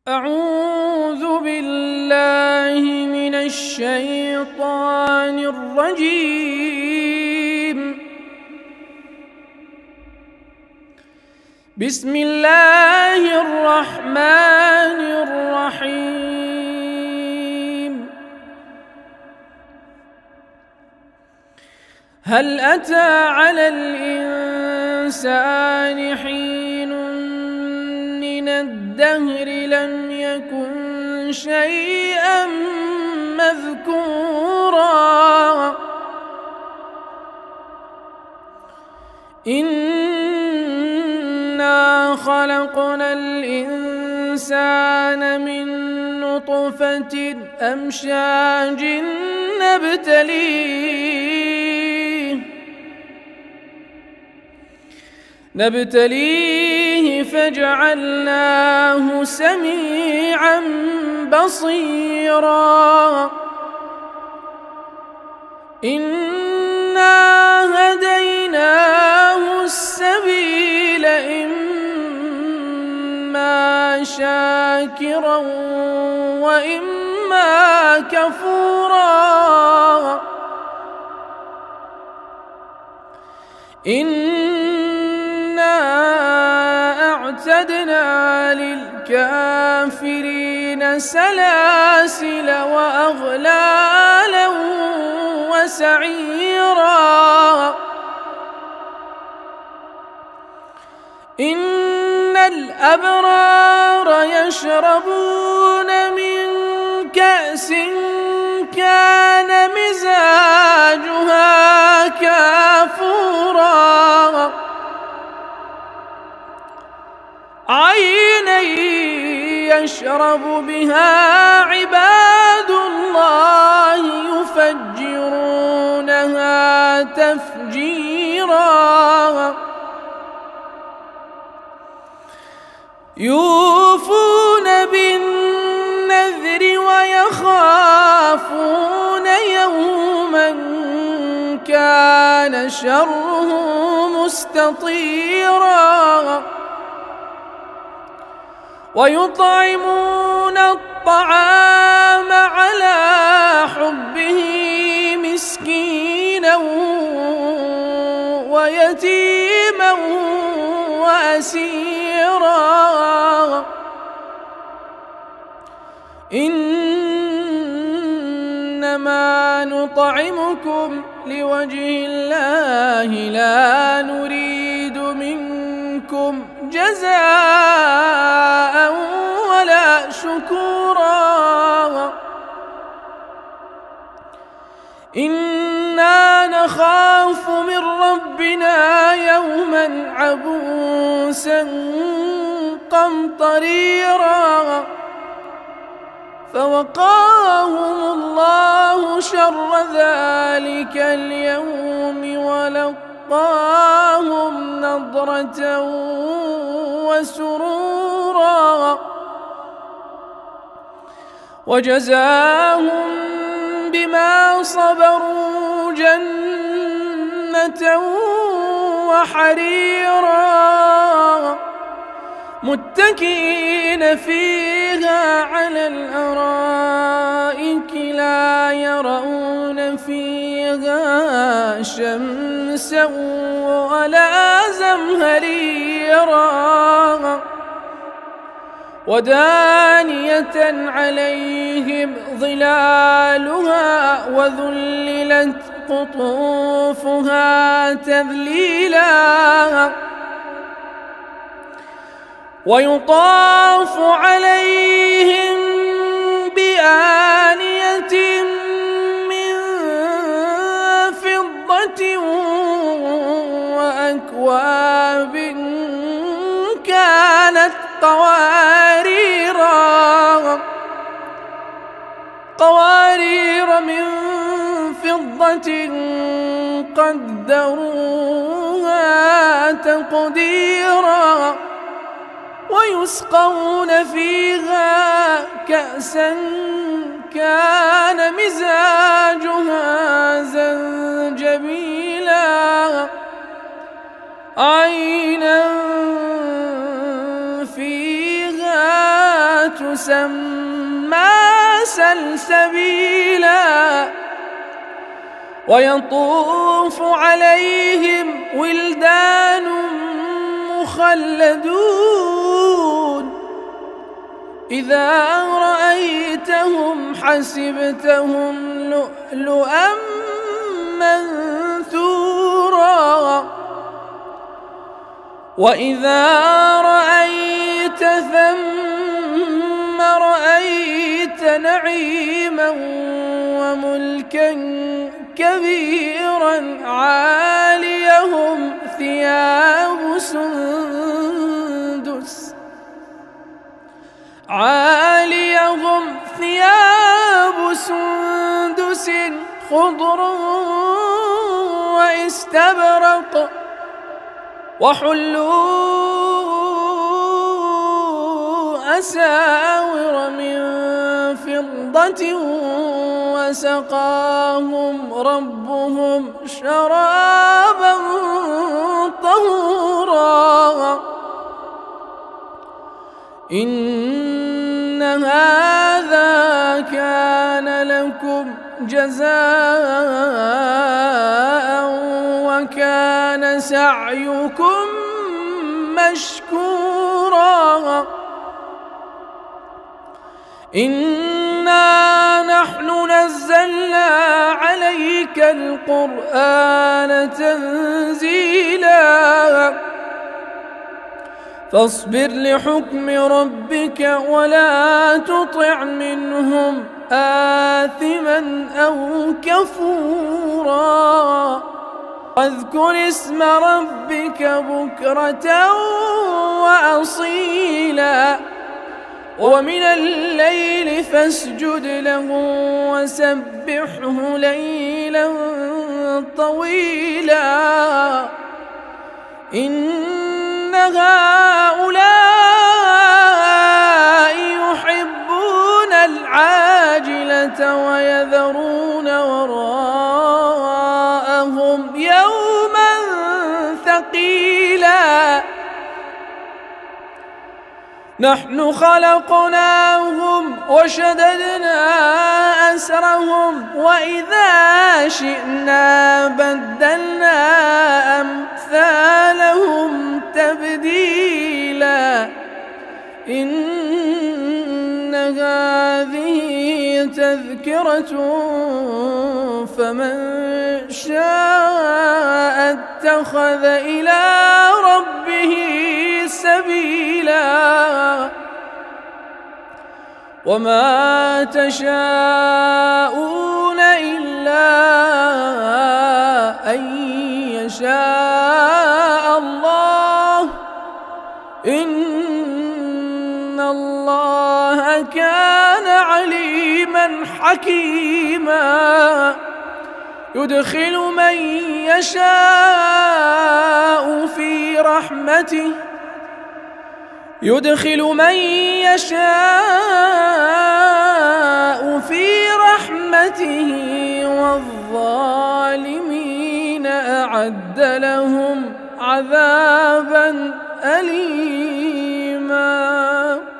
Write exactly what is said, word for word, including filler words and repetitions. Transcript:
أعوذ بالله من الشيطان الرجيم. بسم الله الرحمن الرحيم. هل أتى على الإنسان حين من الدهر لم يكن شيئا مذكورا إنا خلقنا الإنسان من نطفة أمشاج نبتليه نبتليه فجعلناه سميعا بصيرا إنا هديناه السبيل إما شاكرا وإما كفورا أعتدنا للكافرين سلاسل وأغلالا وسعيرا إن الأبرار يشربون من كأس كان مزاجها كافورا عينا يشرب بها عباد الله يفجرونها تفجيرا يوفون بالنذر ويخافون يوما كان شره مستطيرا ويطعمون الطعام على حبه مسكينا ويتيما وأسيرا إنما نطعمكم لوجه الله لا نريد منكم جزاء ولا شكورا إنا نخاف من ربنا يوما عبوسا قمطريرا فوقاهم الله شر ذلك اليوم ولقاهم نضرة وسرورا وجزاهم بما صبروا جنة وحريرا متكئين فيها على الأرائك لا يرون فيها شمسا ولا زمهريرا ودانية عليهم ظلالها وذللت قطوفها تذليلا ويطاف عليهم بآنية من فضة وأكواب كانت قواريرا قوارير من فضة قدروها تقديرا ويسقون فيها كأسا كان مزاجها زنجبيلا عينا مسمى سلسبيلا ويطوف عليهم ولدان مخلدون إذا رأيتهم حسبتهم لؤلؤا منثورا وإذا رأيت ثم رأيت نعيما وملكا كبيرا عاليهم ثياب سندس عاليهم ثياب سندس خضر واستبرق وحلوا أساور من فضة وسقاهم ربهم شرابا طهورا إن هذا كان لكم جزاء وكان سعيكم مشكورا إنا نحن نزلنا عليك القرآن تنزيلا فاصبر لحكم ربك ولا تطع منهم آثما أو كفورا واذكر اسم ربك بكرة وأصيلا ومن الليل فاسجد له وسبحه ليلا طويلا إن هؤلاء يحبون العاجلة ويذرون وراءهم يوما ثقيلا نحن خلقناهم وشددنا أسرهم وإذا شئنا بدلنا أمثالهم تبديلا إن هذه تذكرة فمن شاء اتخذ إلى ربه سبيلا وما تشاءون إلا أن يشاء الله إن الله كان عليما حكيما يدخل من يشاء في رحمته يدخل من يشاء في رحمته والظالمين أعد لهم عذابا أليما.